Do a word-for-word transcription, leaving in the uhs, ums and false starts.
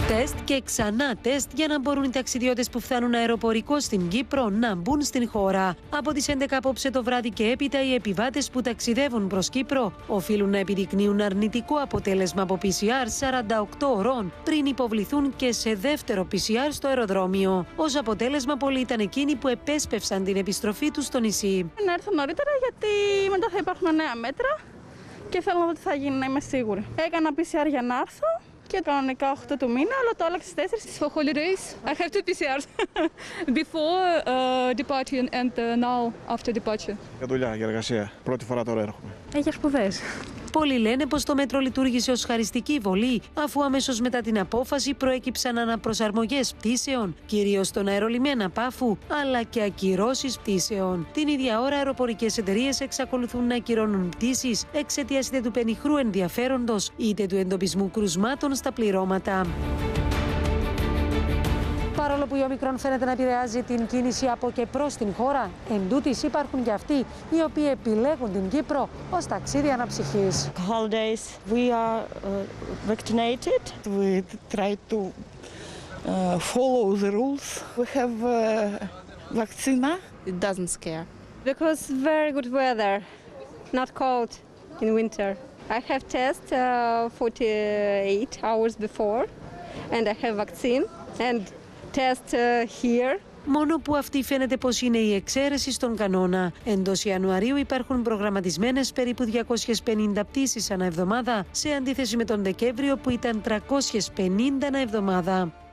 Τεστ και ξανά τεστ για να μπορούν οι ταξιδιώτες που φτάνουν αεροπορικό στην Κύπρο να μπουν στην χώρα. Από τις έντεκα απόψε το βράδυ και έπειτα, οι επιβάτες που ταξιδεύουν προς Κύπρο οφείλουν να επιδεικνύουν αρνητικό αποτέλεσμα από πι σι αρ σαράντα οκτώ ωρών πριν υποβληθούν και σε δεύτερο πι σι αρ στο αεροδρόμιο. Ως αποτέλεσμα, πολλοί ήταν εκείνοι που επέσπευσαν την επιστροφή τους στο νησί. Να έρθω νωρίτερα, γιατί μετά θα υπάρχουν νέα μέτρα και θέλω να δω τι θα γίνει, να είμαι σίγουρη. Έκανα πι σι αρ για να έρθω. Και κανονικά οκτώ του μήνα, αλλά το άλλαξε στις τέσσερις. For holidays, I have two πι σι αρς before uh, departure and uh, now after departure. Για δουλειά, για εργασία. Πρώτη φορά τώρα έρχομαι. Ε, για σπουδές. Πολλοί λένε πως το μέτρο λειτουργήσε ως χαριστική βολή, αφού αμέσως μετά την απόφαση προέκυψαν αναπροσαρμογές πτήσεων, κυρίως στον αερολιμένα Πάφου, αλλά και ακυρώσεις πτήσεων. Την ίδια ώρα, αεροπορικές εταιρείες εξακολουθούν να ακυρώνουν πτήσεις εξαιτίας είτε του πενιχρού ενδιαφέροντος είτε του εντοπισμού κρουσμάτων στα πληρώματα. Παρόλο που η Ομικρόν φαίνεται να επηρεάζει την κίνηση από και προς την χώρα, εντούτοις υπάρχουν και αυτοί οι οποίοι επιλέγουν την Κύπρο ως ταξίδι αναψυχής. Holidays, we are uh, vaccinated. We try to uh, follow the rules. We have uh, vaccine. It doesn't scare. Because very good weather, not cold in winter. I have test uh, forty-eight hours before, and I have vaccine and test uh, here. Μόνο που αυτή φαίνεται πως είναι η εξαίρεση στον κανόνα. Εντός Ιανουαρίου υπάρχουν προγραμματισμένες περίπου διακόσιες πενήντα πτήσεις ανά εβδομάδα, σε αντίθεση με τον Δεκέμβριο που ήταν τριακόσιες πενήντα ανά εβδομάδα.